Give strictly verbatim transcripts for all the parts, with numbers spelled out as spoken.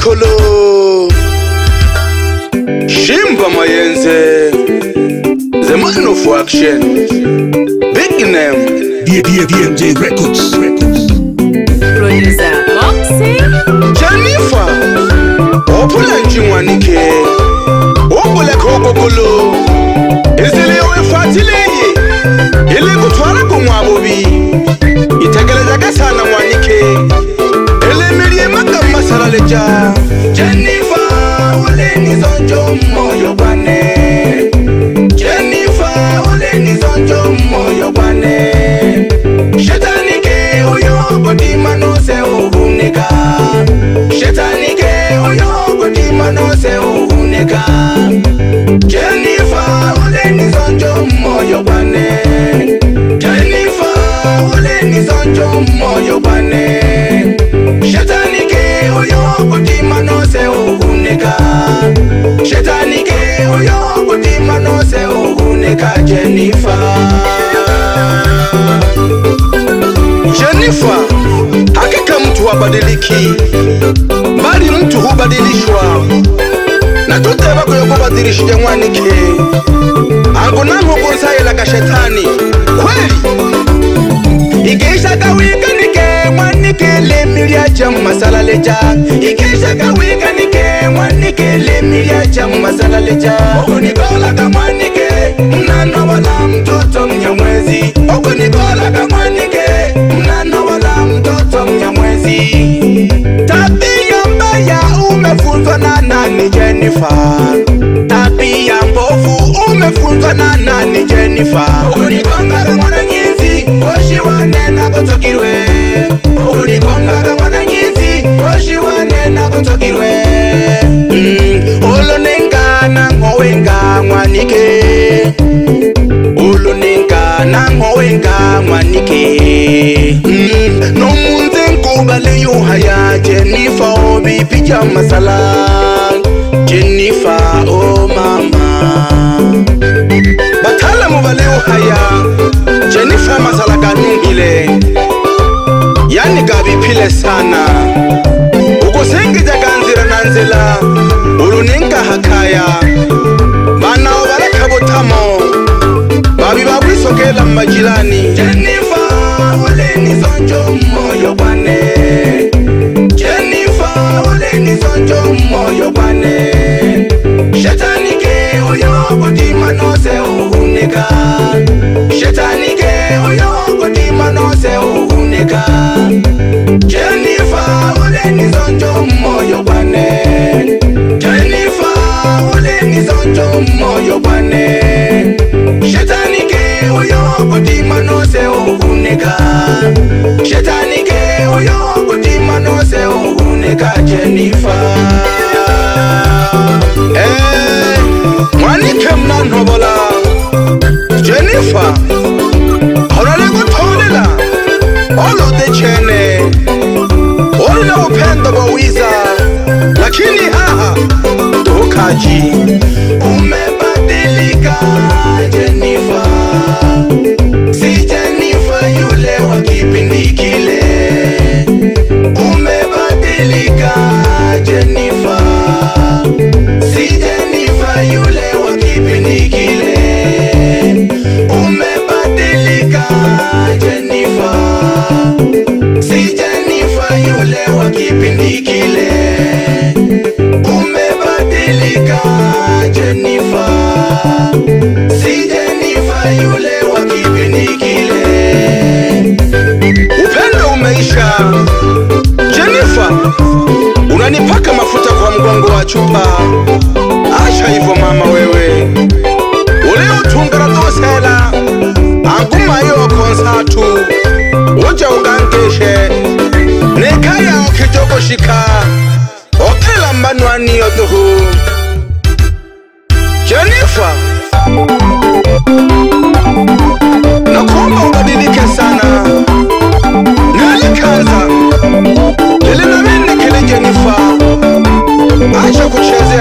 Kolo Shimba Mayenze, the man of action, big name D M J Records. Producer Moxie Jennifer Opula Njimwanike Opula Kolo Ezele we fatileye Ile kutwala kumwabobi Itegeleza kasana mwanike Ele milie makama saraleja Jennifer ule nizonjo moyo bwane Jennifer ule nizonjo moyo bwane Shetanike uyo godima no se uhuneka Shetanike uyo godima no se uhuneka Jennifer ule nizonjo moyo bwane Jennifer ule nizonjo moyo bwane Shetanike uyo godima no se uhuneka Shetanike uyo godima no se uhuneka Jennifer Jennifer, hakika mtu wabadiliki, bali mtu hubadilishwa. Na tuteba kuyokubadilishije mwanike Ango nango kunsaila ka shetani kweli Ikisha kawika nike mwanike lemilia chamu masala leja Ikisha kawika nike mwanike lemilia chamu masala leja Oku nikola ka mwanike mnano wala mtoto mnyamwezi Oku nikola ka mwanike mnano wala mtoto mnyamwezi Tabia mbaya umefunzwa na nani Jennifer Tabia mbovu umefunzwa na nani Jennifer Unikonga ka mwana nyizi Oshi wanena kutokirwe Unikonga ka mwana nyizi Oshi wanena kutokirwe mm, Olo nenga na ngowenga mwanike Olo nenga na ngowenga mwanike mm, No munze nkubale yuhaya Jennifer obi pija masala Jennifer oh mama Batala mubale yuhaya Jennifer masala kanungile Yani gabi pile sana Ukosengi jaganzira nanzela Uluninka hakaya Mana obala kabotamo Babi babi sokela majirani Jennifer ule nizonjo moyo bwane Jennifer ule nizonjo moyo bwane Shetanike uyo godima no se uhuneka Shetanike uyo godima no se uhuneka Jennifer ule nizonjo moyo bwane Jennifer ule nizonjo moyo bwane Shetanike uyo godima no se uhuneka Shetanike uyo godima no se uhuneka Jennifer Eh, mwanike mnanobola Jennifer Horale kutolela Olo de chene Olo na upendo bawiza Lakini haha Tukaji Umebadilika Jennifer Si Jennifer yule wa kipindi kile Umebadilika Jennifer Si Jennifer yule wa kipindi kile Umebadilika Jennifer Si Jennifer yule wa kipindi kile Umebadilika Jennifer Si Jennifer yule wa kipindi kile Upendo umeisha Jennifer Unanipaka mafuta kwa mgongo wa chupa Asha hivyo mama wewe Ule utungara dosela Anguma yo konsatu Uja ugangeshe Nekaya okijoko shika Okela mbanwani yotuhu Jennifer Nakuomba ubadilike sana Nalikaza Lili na mini kili Jennifer Acha kucheze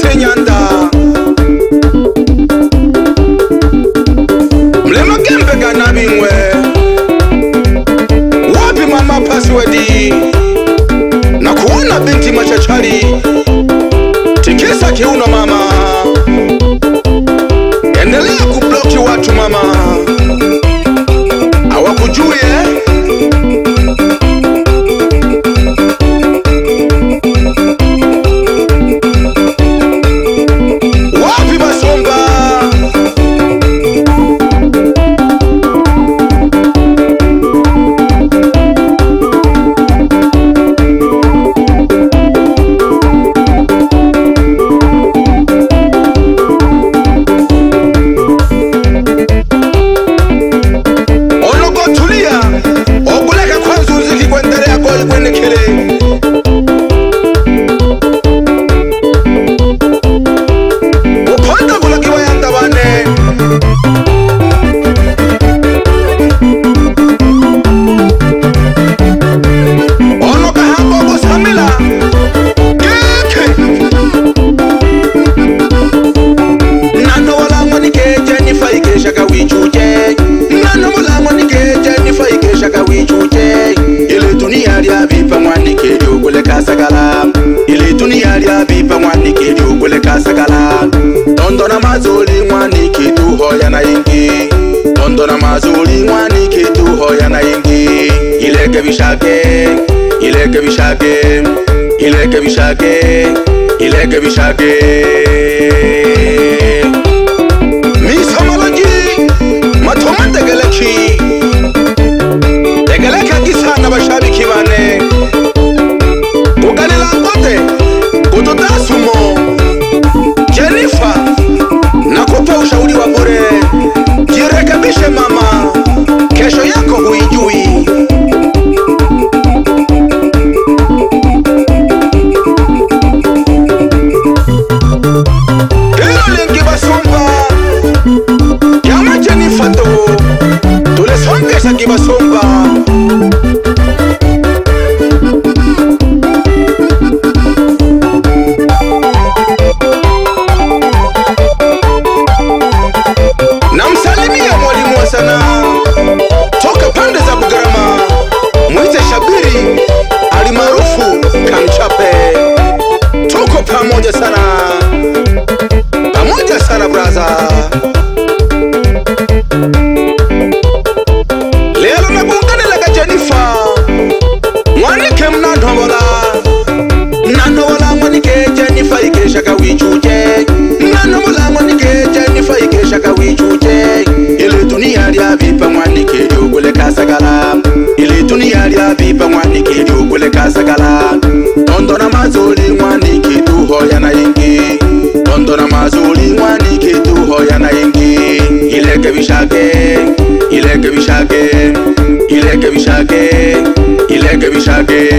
Mwanike Nyanda Mlema Gembe Ganabingwe Wapi mama passwordi na kuona binti machachari tikisa kiuno mama, endelea kubloki watu mama hawakujue. Wapi Basomba Tondona mazuri mwaniki tuhoya na ingi Tondona mazuri mwaniki tuhoya na ingi Ileke bishake, ileke bishake, ileke bishake, ileke bishake Misamaloji, matoma tegeleki Tegeleka kisana bashabiki bane Kukalila kote, kutotasumo Jennifer, nakupa ushauri wa bure. Jirekebishe mama, kesho yako huijui. Hilo lingi Basomba Yama Jennifer to tulesongesha kibasomba. Namsalimia mwalimu wa sanaa toka pande za Bugarama, mwite Shabiri alimaarufu Kamchape. Tuko pamoja sana, pamoja sana braza. Lelo nagungane laga Jennifer mwanike mnandobola mnandobola mwanike Jennifer ikesha kawichuje mnandobola mwanike Jennifer ikesha kawichuje ile dunia ya vipa mwanike yugule kasagala ile dunia ya vipa mwanike yugule kasagala Tondona mazuri mwanike tuhoya na ingi Tondona mazuri mwanike tuhoya na ingi ileke bishake ileke bishake ileke bishake ileke bishake